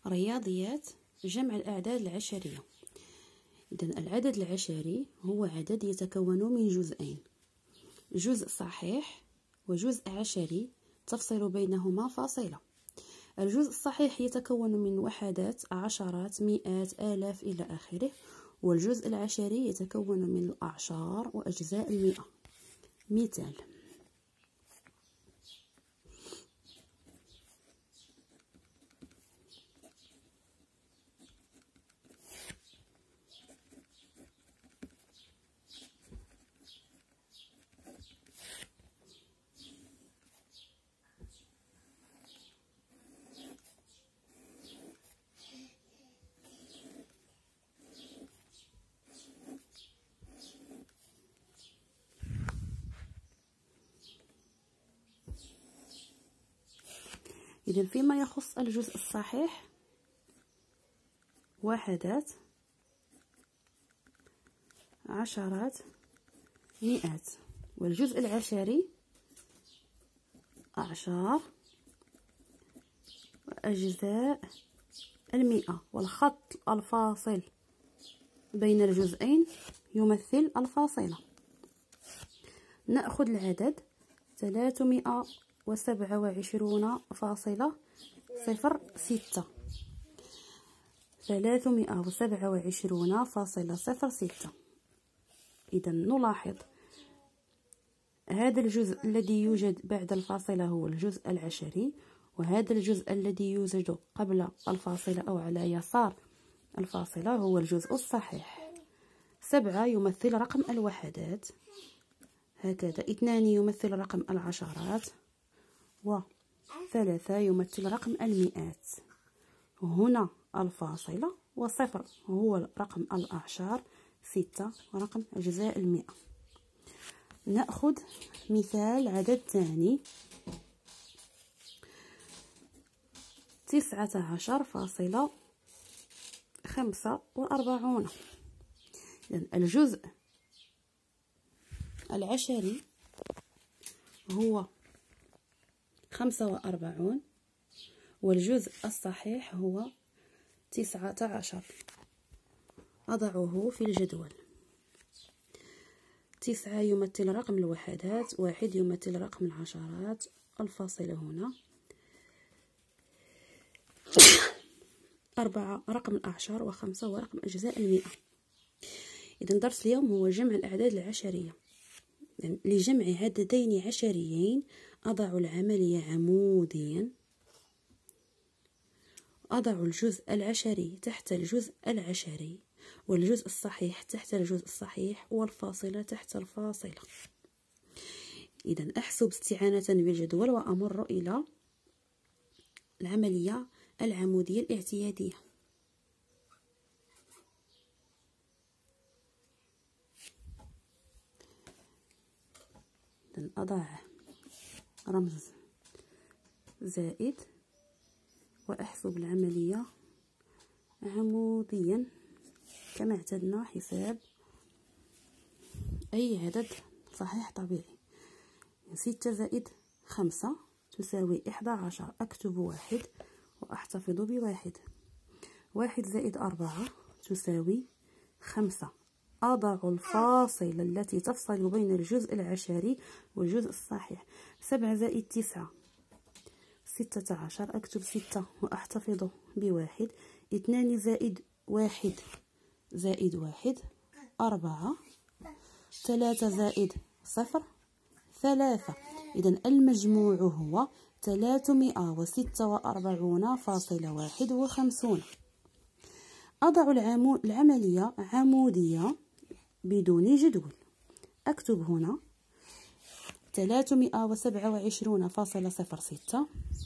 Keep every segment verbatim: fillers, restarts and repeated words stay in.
رياضيات جمع الأعداد العشرية. إذن العدد العشري هو عدد يتكون من جزئين، جزء صحيح وجزء عشري تفصل بينهما فاصلة. الجزء الصحيح يتكون من وحدات، عشرات، مئات، آلاف إلى آخره، والجزء العشري يتكون من الأعشار وأجزاء المئة. مثال: إذن فيما يخص الجزء الصحيح، وحدات، عشرات، مئات، والجزء العشري أعشار وأجزاء المئة، والخط الفاصل بين الجزئين يمثل الفاصلة. نأخذ العدد ثلاثمائة وسبعة وعشرون فاصلة صفر ستة، ثلاثمائة وسبعة وعشرون فاصلة صفر ستة. إذا نلاحظ هذا الجزء الذي يوجد بعد الفاصلة هو الجزء العشري، وهذا الجزء الذي يوجد قبل الفاصلة أو على يسار الفاصلة هو الجزء الصحيح. سبعة يمثل رقم الوحدات، هكذا اثنان يمثل رقم العشرات، وثلاثة يمثل رقم المئات. هنا الفاصلة، وصفر هو رقم الأعشار، ستة رقم أجزاء المئة. نأخذ مثال عدد ثاني، تسعة عشر فاصلة خمسة وأربعون. الجزء العشري هو خمسة وأربعون، والجزء الصحيح هو تسعة عشر. أضعه في الجدول. تسعة يمثل رقم الوحدات، واحد يمثل رقم العشرات، الفاصلة هنا، أربعة رقم الأعشار، وخمسة هو رقم أجزاء المئة. إذن درس اليوم هو جمع الأعداد العشرية. لجمع عددين عشريين أضع العملية عموديا، أضع الجزء العشري تحت الجزء العشري، والجزء الصحيح تحت الجزء الصحيح، والفاصلة تحت الفاصلة. إذن أحسب استعانة بالجدول وأمر إلى العملية العمودية الاعتيادية. إذن أضع رمز زائد وأحسب العملية عموديا كما اعتدنا حساب أي عدد صحيح طبيعي. ستة زائد خمسة تساوي إحدى عشر، أكتب واحد وأحتفظ بواحد. واحد زائد أربعة تساوي خمسة، أضع الفاصلة التي تفصل بين الجزء العشري والجزء الصحيح. سبعة زائد تسعة ستة عشر، أكتب ستة وأحتفظ بواحد. اثنان زائد واحد زائد واحد، أربعة. ثلاثة زائد صفر، ثلاثة. إذن المجموع هو ثلاثمائة وستة وأربعون فاصلة واحد وخمسون. أضع العملية عمودية بدون جدول. أكتب هنا ثلاثمائة وسبعة وعشرون فاصلة صفر ستة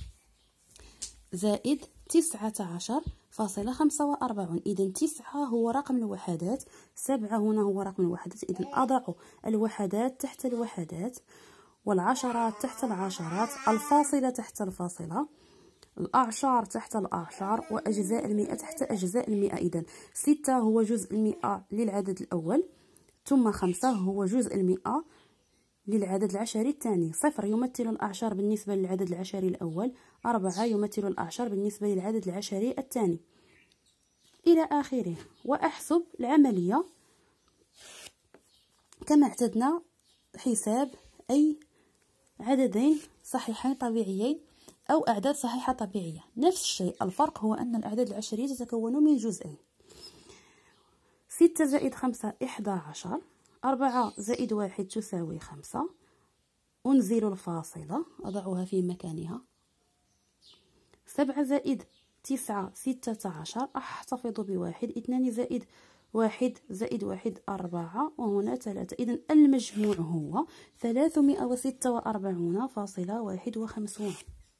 زائد تسعة عشر فاصلة خمسة وأربعون. إذن تسعة هو رقم الوحدات، سبعة هنا هو رقم الوحدات. إذن أضع الوحدات تحت الوحدات، والعشرات تحت العشرات، الفاصلة تحت الفاصلة، الأعشار تحت الأعشار، وأجزاء المئة تحت أجزاء المئة. إذن ستة هو جزء المئة للعدد الأول، ثم خمسة هو جزء المئة للعدد العشري الثاني. صفر يمثل الأعشار بالنسبة للعدد العشري الأول، أربعة يمثل الأعشار بالنسبة للعدد العشري الثاني، إلى آخره. وأحسب العملية كما اعتدنا حساب أي عددين صحيحين طبيعيين أو أعداد صحيحة طبيعية. نفس الشيء، الفرق هو أن الأعداد العشرية تتكون من جزئين. ستة زائد خمسة إحدى عشر، أربعة زائد واحد تساوي خمسة، أنزل الفاصلة أضعها في مكانها. سبعة زائد تسعة ستة عشر، أحتفظ بواحد. اثنان زائد واحد زائد واحد أربعة، وهنا ثلاثة. إذن المجموع هو ثلاثمائة وستة وأربعون فاصلة واحد وخمسون.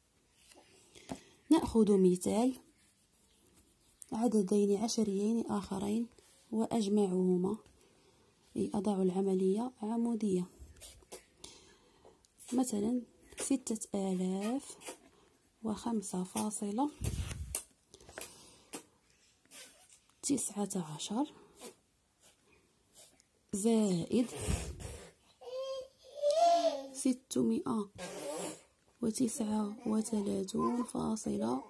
نأخذ مثال: عددين عشريين آخرين وأجمعهما. أضع العملية عمودية. مثلا ستة آلاف وخمسة فاصلة تسعة عشر زائد ستمائة وتسعة وثلاثون فاصلة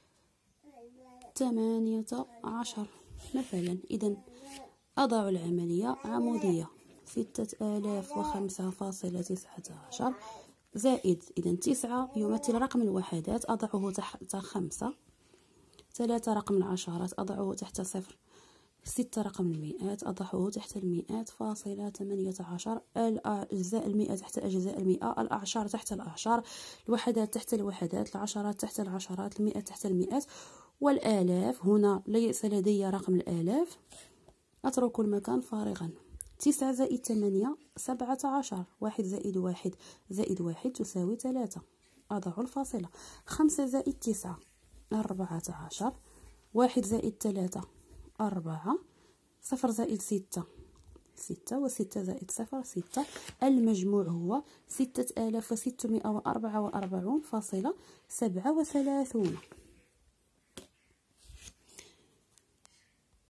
ثمانية عشر مثلا. إذن أضع العملية عمودية. ستة آلاف وخمسة فاصلة تسعة عشر زائد، إذن تسعة يمثل رقم الوحدات أضعه تحت خمسة، ثلاثة رقم العشرات أضعه تحت صفر، ستة رقم المئات أضعه تحت المئات، فاصلة ثمانية عشر، أجزاء المئة تحت أجزاء المئة، الأعشار تحت الأعشار، الوحدات تحت الوحدات، العشرات تحت العشرات، المئة تحت المئات، والآلاف. هنا ليس لدي رقم الآلاف، أترك المكان فارغا. تسعة زائد ثمانية سبعة عشر، واحد زائد واحد زائد واحد تساوي ثلاثة، أضع الفاصلة. خمسة زائد تسعة أربعة عشر، واحد زائد ثلاثة أربعة، صفر زائد ستة ستة، وستة زائد صفر ستة. المجموع هو ستة آلاف وستمائة وأربعة وأربعون فاصلة سبعة وثلاثون.